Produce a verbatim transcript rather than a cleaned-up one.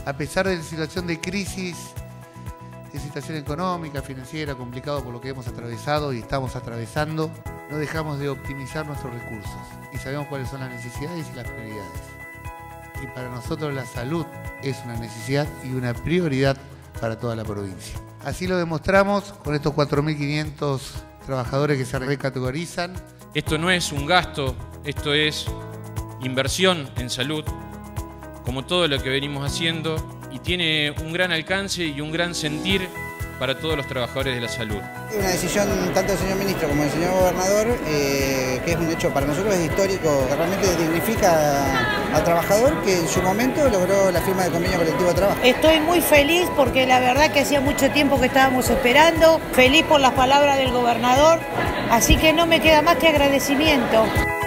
A pesar de la situación de crisis, de situación económica, financiera, complicado por lo que hemos atravesado y estamos atravesando, no dejamos de optimizar nuestros recursos y sabemos cuáles son las necesidades y las prioridades. Y para nosotros la salud es una necesidad y una prioridad para toda la provincia. Así lo demostramos con estos cuatro mil quinientos trabajadores que se recategorizan. Esto no es un gasto, esto es inversión en salud, como todo lo que venimos haciendo, y tiene un gran alcance y un gran sentir para todos los trabajadores de la salud. Es una decisión tanto del señor ministro como del señor gobernador, eh, que es un hecho para nosotros es histórico, que realmente dignifica al trabajador que en su momento logró la firma del convenio colectivo de trabajo. Estoy muy feliz porque la verdad que hacía mucho tiempo que estábamos esperando, feliz por las palabras del gobernador, así que no me queda más que agradecimiento.